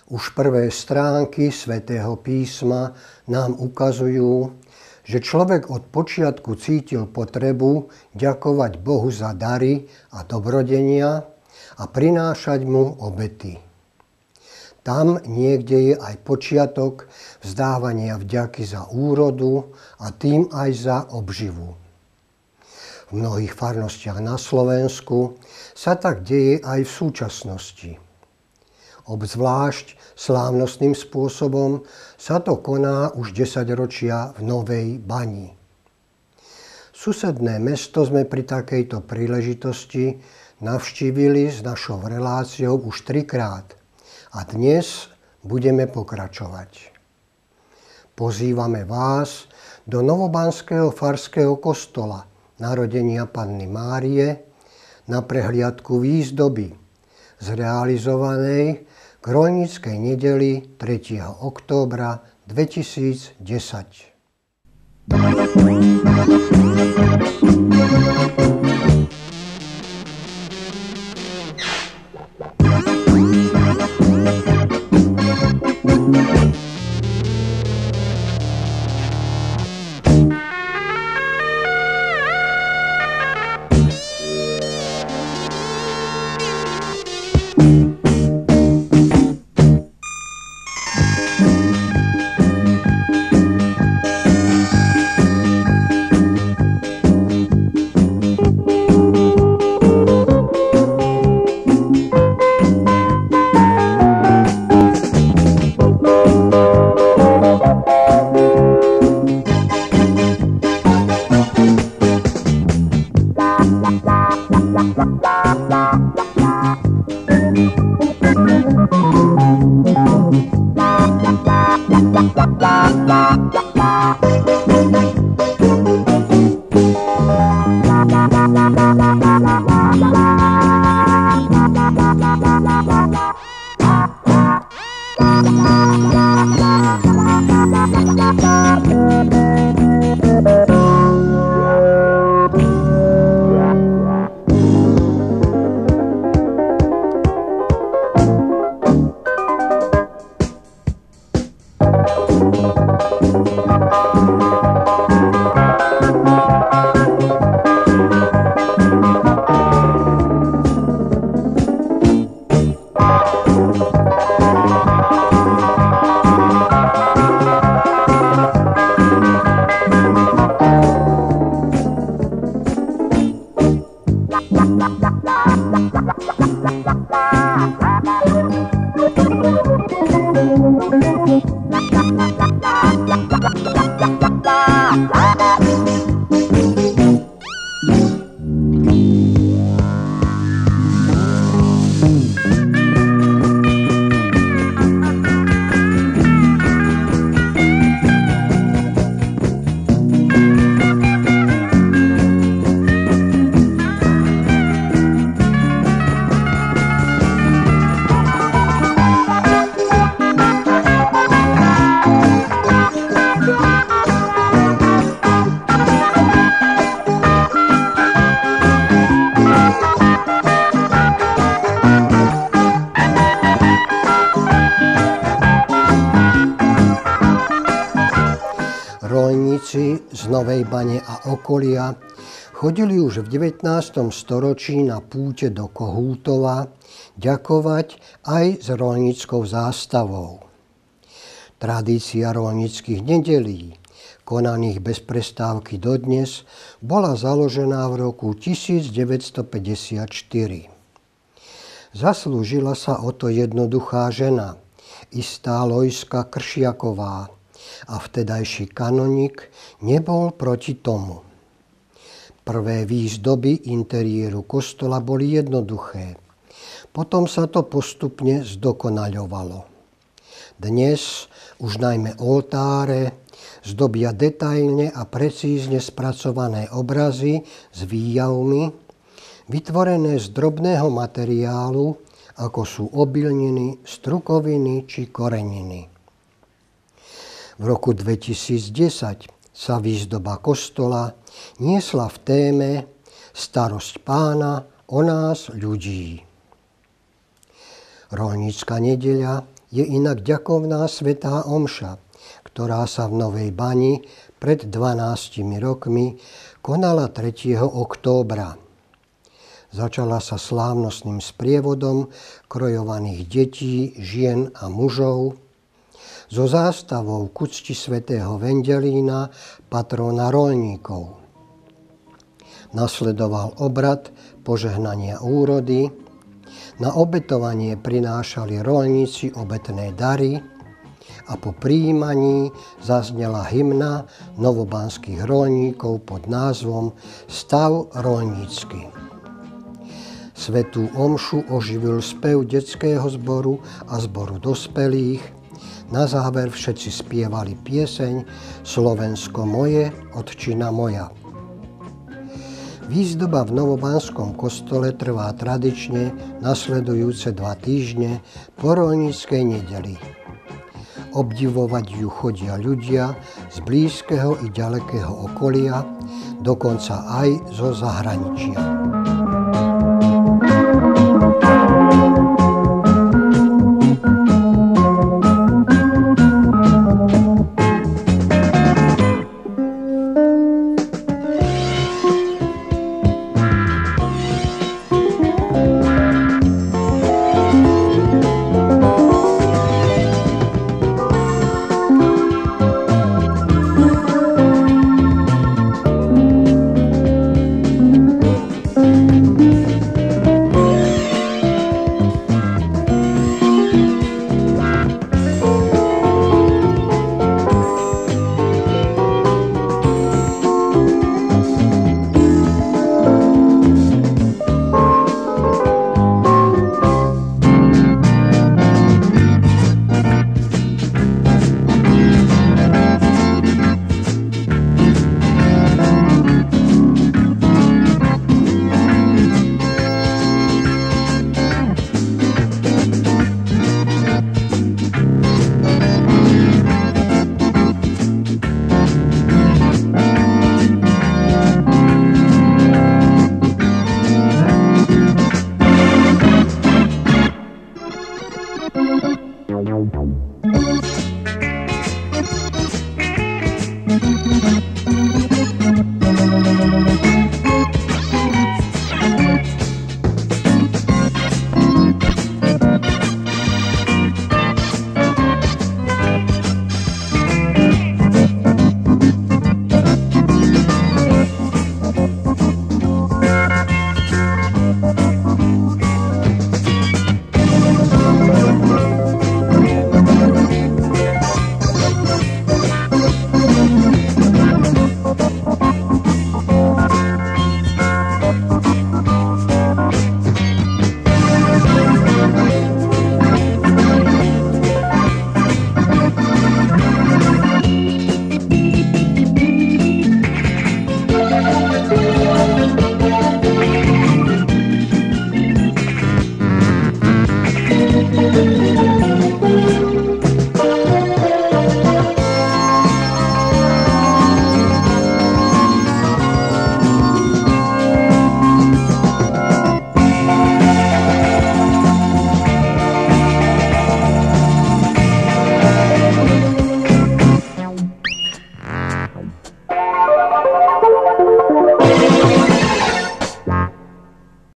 Už prvé stránky Svätého písma nám ukazujú, že človek od počiatku cítil potrebu ďakovať Bohu za dary a dobrodenia a prinášať mu obety. Tam niekde je aj počiatok vzdávania vďaky za úrodu a tým aj za obživu. V mnohých farnostiach na Slovensku sa tak deje aj v súčasnosti. Obzvlášť slávnostným spôsobom sa to koná už 10 ročia v Novej Bani. Susedné mesto sme pri takejto príležitosti navštívili s našou reláciou už 3-krát a dnes budeme pokračovať. Pozývame vás do Novobanského farského kostola Narodenia Panny Márie na prehliadku výzdoby zrealizovanej k Roľníckej nedeli 3. októbra 2010. Roľníci z Novej Bane a okolia chodili už v 19. storočí na púte do Kohútova ďakovať aj s roľníckou zástavou. Tradícia roľníckych nedelí, konaných bez prestávky dodnes, bola založená v roku 1954. Zaslúžila sa o to jednoduchá žena, istá Lojska Kršiaková, a vtedajší kanonik nebol proti tomu. Prvé výzdoby interiéru kostola boli jednoduché. Potom sa to postupne zdokonaľovalo. Dnes už najmä oltáre zdobia detailne a precízne spracované obrazy s výjavmi, vytvorené z drobného materiálu, ako sú obilniny, strukoviny či koreniny. V roku 2010 sa výzdoba kostola niesla v téme Starosť Pána o nás ľudí. Roľnícka nedeľa je inak ďakovná svätá omša, ktorá sa v Novej Bani pred 12 rokmi konala 3. októbra. Začala sa slávnostným sprievodom krojovaných detí, žien a mužov so zástavou k úcti svätého Vendelína, patrona roľníkov. Nasledoval obrad požehnania úrody, na obetovanie prinášali roľníci obetné dary a po prijímaní zaznela hymna novobanských roľníkov pod názvom Stav roľnícky. Svätú omšu oživil spev detského zboru a zboru dospelých. Na záver všetci spievali pieseň Slovensko moje, Otčina moja. Výzdoba v novobanskom kostole trvá tradične nasledujúce 2 týždne po roľníckej nedeli. Obdivovať ju chodia ľudia z blízkeho i ďalekého okolia, dokonca aj zo zahraničia.